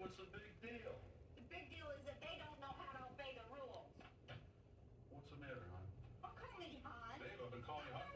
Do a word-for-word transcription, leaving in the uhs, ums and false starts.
What's the big deal? The big deal is that they don't know how to obey the rules. What's the matter, hon? Oh, call me hon. Babe, I've been calling you hon